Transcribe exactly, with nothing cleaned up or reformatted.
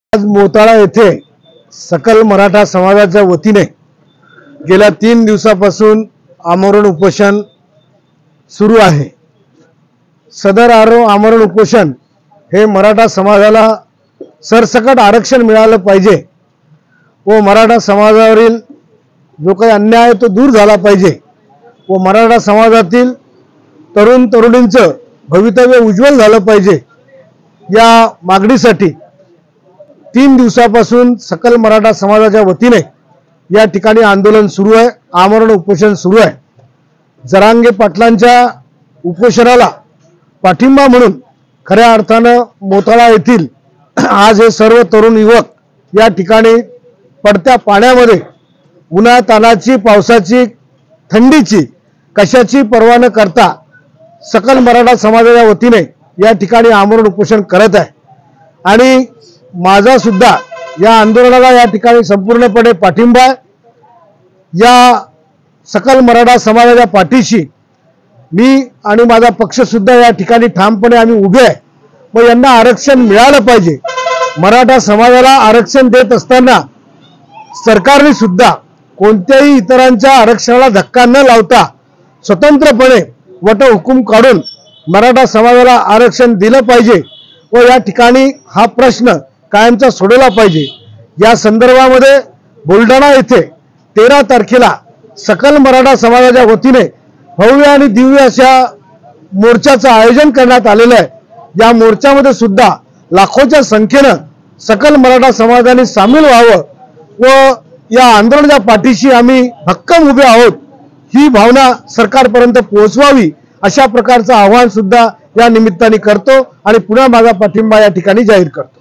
आज मोताळा येथे सकल मराठा समाजाच्या वतीने गेल्या तीन दिवसापासून आमरण उपोषण सुरू आहे। सदर आमरण उपोषण हे मराठा समाजाला सरसकट आरक्षण मिळालं पाहिजे व मराठा समाजावरील जो काही अन्याय आहे तो दूर झाला पाहिजे व मराठा समाजातील तरुण तरुणींचं भवितव्य उज्ज्वल झालं पाहिजे या मागणीसाठी तीन दिवसापासून सकल मराठा समाजाच्या वतीने या ठिकाणी आंदोलन सुरू आहे, आमरण उपोषण सुरू आहे। जरांगे पाटलांच्या उपोषणाला पाठिंबा म्हणून खऱ्या अर्थानं मोताळा येथील आज हे सर्व तरुण युवक या ठिकाणी पडत्या पाण्यामध्ये उन्हा तानाची पावसाची थंडीची कशाची पर्वा न करता सकल मराठा समाजाच्या वतीने या ठिकाणी आमरण उपोषण करत आहे आणि माझा सुद्धा या आंदोलनाला या ठिकाणी संपूर्णपणे पाठिंबा आहे। या सकल मराठा समाजाच्या पाठीशी मी आणि माझा पक्ष सुद्धा या ठिकाणी ठामपणे आम्ही उभे आहे व यांना आरक्षण मिळालं पाहिजे। मराठा समाजाला आरक्षण देत असताना सरकारने सुद्धा कोणत्याही इतरांच्या आरक्षणाला धक्का न लावता स्वतंत्रपणे वट हुकूम काढून मराठा समाजाला आरक्षण दिलं पाहिजे व या ठिकाणी हा प्रश्न कायमचा सोडवला पाहिजे। या संदर्भामध्ये बुलढाणा येथे तेरा तारखेला सकल मराठा समाजाच्या वतीने भव्य आणि दिव्य अशा मोर्चाचं आयोजन करण्यात आलेलं आहे। या मोर्चामध्ये सुद्धा लाखोच्या संख्येनं सकल मराठा समाजाने सामील व्हावं व या आंदोलनाच्या पाठीशी आम्ही भक्कम उभे आहोत ही भावना सरकारपर्यंत पोहोचवावी अशा प्रकारचं आवाहन सुद्धा या निमित्ताने करतो आणि पुन्हा माझा पाठिंबा या ठिकाणी जाहीर करतो।